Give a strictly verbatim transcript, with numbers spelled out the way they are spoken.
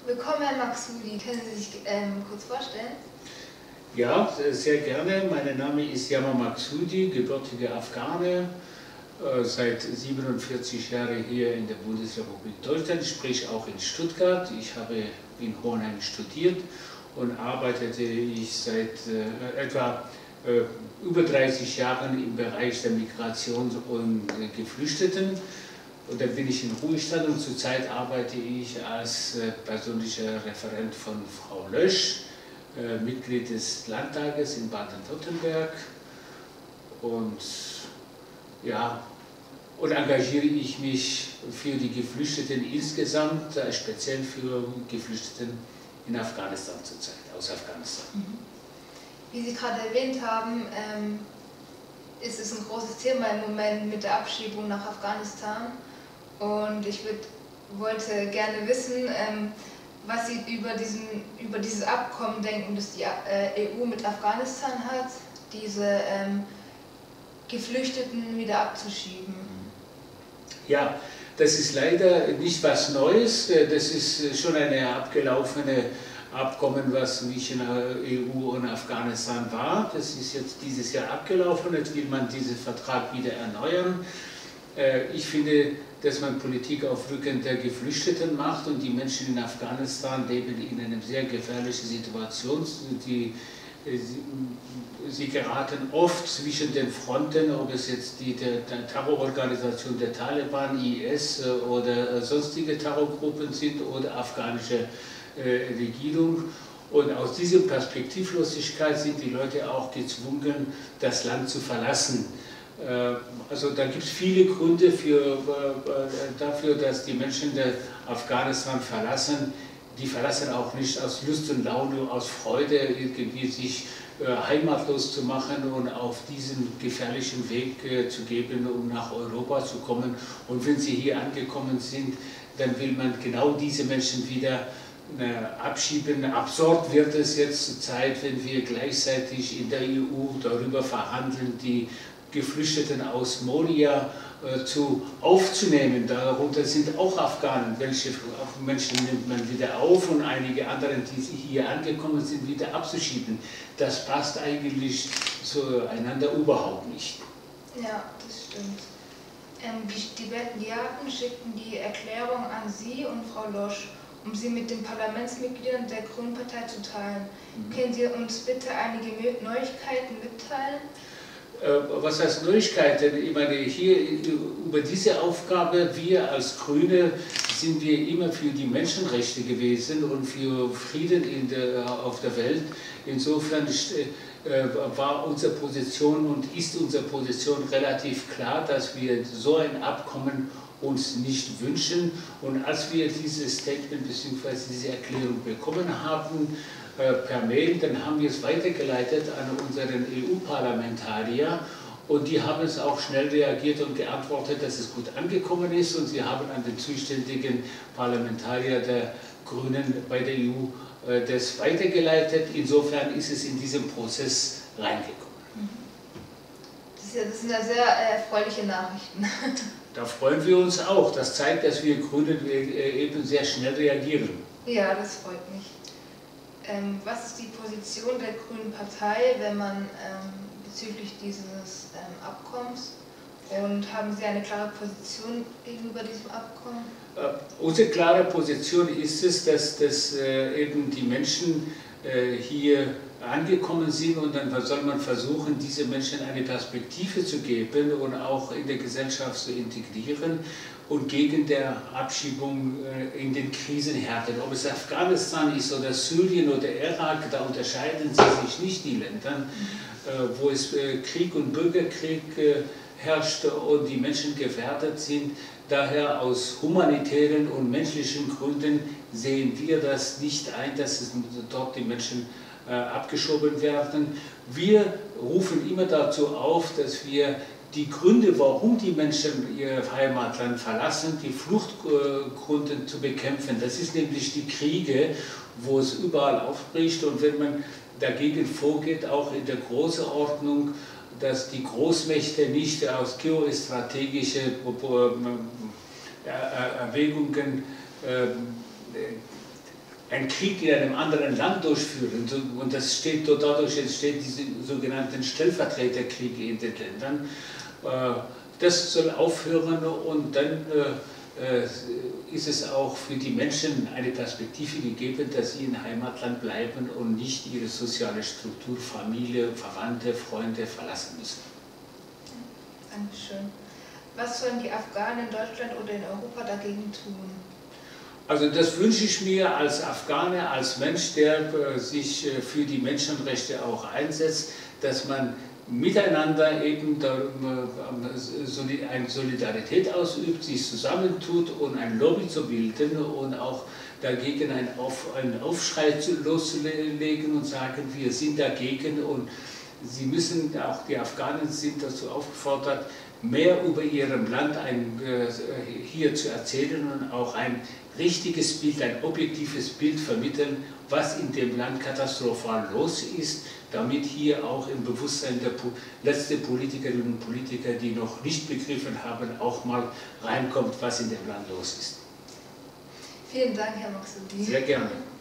Willkommen, Herr Maksudi. Können Sie sich ähm, kurz vorstellen? Ja, sehr gerne. Mein Name ist Yama Maksudi, gebürtiger Afghane, äh, seit siebenundvierzig Jahren hier in der Bundesrepublik Deutschland, sprich auch in Stuttgart. Ich habe in Hohenheim studiert und arbeitete ich seit äh, etwa äh, über dreißig Jahren im Bereich der Migration und äh, Geflüchteten. Und dann bin ich in Ruhestand und zurzeit arbeite ich als äh, persönlicher Referent von Frau Lösch, äh, Mitglied des Landtages in Baden-Württemberg. Und ja, und engagiere ich mich für die Geflüchteten insgesamt, äh, speziell für Geflüchteten in Afghanistan zurzeit, aus Afghanistan. Wie Sie gerade erwähnt haben, ähm, ist es ein großes Thema im Moment mit der Abschiebung nach Afghanistan. Und ich würd, wollte gerne wissen, ähm, was Sie über, diesen, über dieses Abkommen denken, das die äh, E U mit Afghanistan hat, diese ähm, Geflüchteten wieder abzuschieben. Ja, das ist leider nicht was Neues, das ist schon eine abgelaufene Abkommen, was zwischen der E U und Afghanistan war. Das ist jetzt dieses Jahr abgelaufen, jetzt will man diesen Vertrag wieder erneuern. Ich finde, dass man Politik auf Rücken der Geflüchteten macht und die Menschen in Afghanistan leben in einer sehr gefährlichen Situation. Die, sie, sie geraten oft zwischen den Fronten, ob es jetzt die der, der Terrororganisation der Taliban, I S oder sonstige Terrorgruppen sind oder afghanische äh, Regierung. Und aus dieser Perspektivlosigkeit sind die Leute auch gezwungen, das Land zu verlassen. Also da gibt es viele Gründe für, dafür, dass die Menschen der Afghanistan verlassen. Die verlassen auch nicht aus Lust und Laune, aus Freude, irgendwie sich heimatlos zu machen und auf diesen gefährlichen Weg zu gehen, um nach Europa zu kommen. Und wenn sie hier angekommen sind, dann will man genau diese Menschen wieder abschieben. Absurd wird es jetzt zur Zeit, wenn wir gleichzeitig in der E U darüber verhandeln, die Geflüchteten aus Moria äh, zu, aufzunehmen. Darunter sind auch Afghanen. Welche Menschen nimmt man wieder auf und einige anderen, die hier angekommen sind, wieder abzuschieben. Das passt eigentlich zueinander überhaupt nicht. Ja, das stimmt. Ähm, die Delegaten schickten die Erklärung an Sie und Frau Losch, um sie mit den Parlamentsmitgliedern der Grünen Partei zu teilen. Mhm. Können Sie uns bitte einige Neuigkeiten mitteilen? Was heißt Neuigkeiten? Ich meine, hier über diese Aufgabe, wir als Grüne sind wir immer für die Menschenrechte gewesen und für Frieden in der, auf der Welt. Insofern äh, war unsere Position und ist unsere Position relativ klar, dass wir so ein Abkommen uns nicht wünschen. Und als wir dieses Statement bzw. diese Erklärung bekommen haben, per Mail, dann haben wir es weitergeleitet an unseren E U-Parlamentarier und die haben es auch schnell reagiert und geantwortet, dass es gut angekommen ist und sie haben an den zuständigen Parlamentarier der Grünen bei der E U das weitergeleitet. Insofern ist es in diesen Prozess reingekommen. Das, ist ja, das sind ja sehr erfreuliche Nachrichten. Da freuen wir uns auch. Das zeigt, dass wir Grünen eben sehr schnell reagieren. Ja, das freut mich. Ähm, was ist die Position der Grünen Partei, wenn man ähm, bezüglich dieses ähm, Abkommens? Und haben Sie eine klare Position gegenüber diesem Abkommen? Äh, unsere klare Position ist es, dass, dass äh, eben die Menschen äh, hier angekommen sind und dann soll man versuchen, diese Menschen eine Perspektive zu geben und auch in der Gesellschaft zu integrieren und gegen der Abschiebung in den Krisenherden. Ob es Afghanistan ist oder Syrien oder Irak, da unterscheiden sie sich nicht, die Länder, wo es Krieg und Bürgerkrieg herrscht und die Menschen gefährdet sind. Daher aus humanitären und menschlichen Gründen sehen wir das nicht ein, dass es dort die Menschen abgeschoben werden. Wir rufen immer dazu auf, dass wir die Gründe, warum die Menschen ihr Heimatland verlassen, die Fluchtgründe zu bekämpfen. Das ist nämlich die Kriege, wo es überall aufbricht und wenn man dagegen vorgeht, auch in der Größenordnung, dass die Großmächte nicht aus geostrategischen Erwägungen einen Krieg in einem anderen Land durchführen. Und das steht, dadurch entstehen diese sogenannten Stellvertreterkriege in den Ländern. Das soll aufhören und dann ist es auch für die Menschen eine Perspektive gegeben, dass sie im Heimatland bleiben und nicht ihre soziale Struktur, Familie, Verwandte, Freunde verlassen müssen. Dankeschön. Was sollen die Afghanen in Deutschland oder in Europa dagegen tun? Also das wünsche ich mir als Afghane, als Mensch, der sich für die Menschenrechte auch einsetzt, dass man miteinander eben eine Solidarität ausübt, sich zusammentut und ein Lobby zu bilden und auch dagegen einen, Auf, einen Aufschrei loszulegen und sagen, wir sind dagegen. Und sie müssen, auch die Afghanen sind dazu aufgefordert, mehr über ihrem Land ein, hier zu erzählen und auch ein richtiges Bild, ein objektives Bild vermitteln, was in dem Land katastrophal los ist, damit hier auch im Bewusstsein der letzten Politikerinnen und Politiker, die noch nicht begriffen haben, auch mal reinkommt, was in dem Land los ist. Vielen Dank, Herr Maksudi. Sehr gerne.